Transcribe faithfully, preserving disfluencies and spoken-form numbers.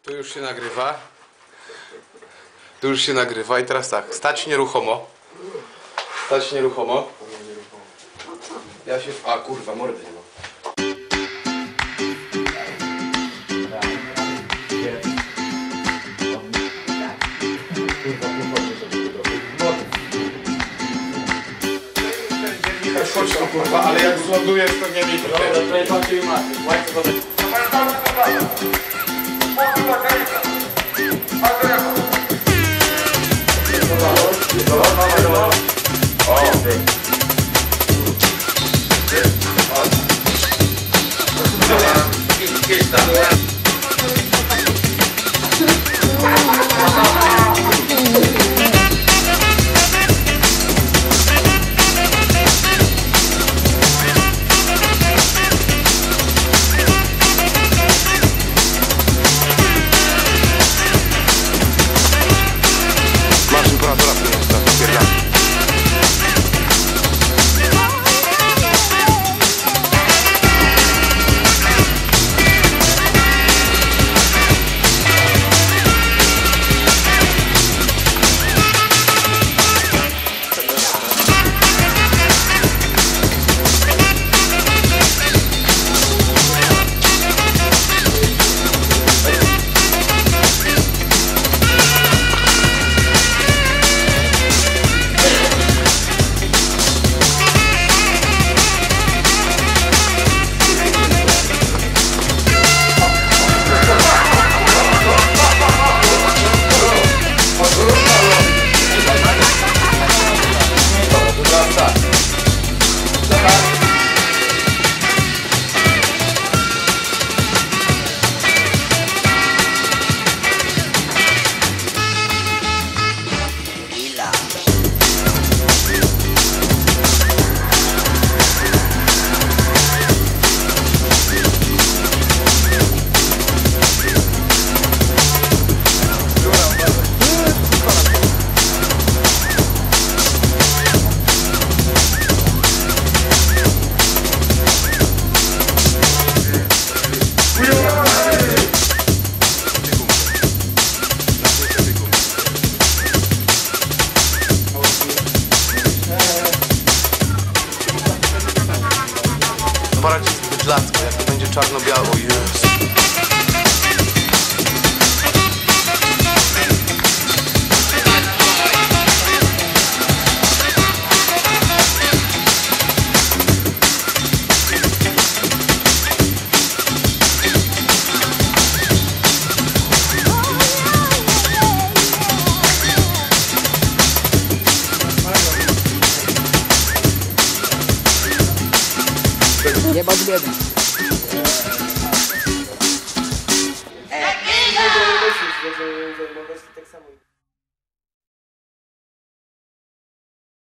Tu już się nagrywa. Tu już się nagrywa i teraz tak, stać nieruchomo. Stać nieruchomo. Ja się... A kurwa, mordy nie ma. Chodź tu kurwa, ale jak zlądujesz to nie mi to. To jest oczy i maty. Łajcie wodę. Aparat jest bydlacko, jak to będzie czarno-biało, Jezu. Jebać biedny. Nie, nie, nie, nie, nie, nie, nie, nie, nie, nie, nie, nie, nie, nie,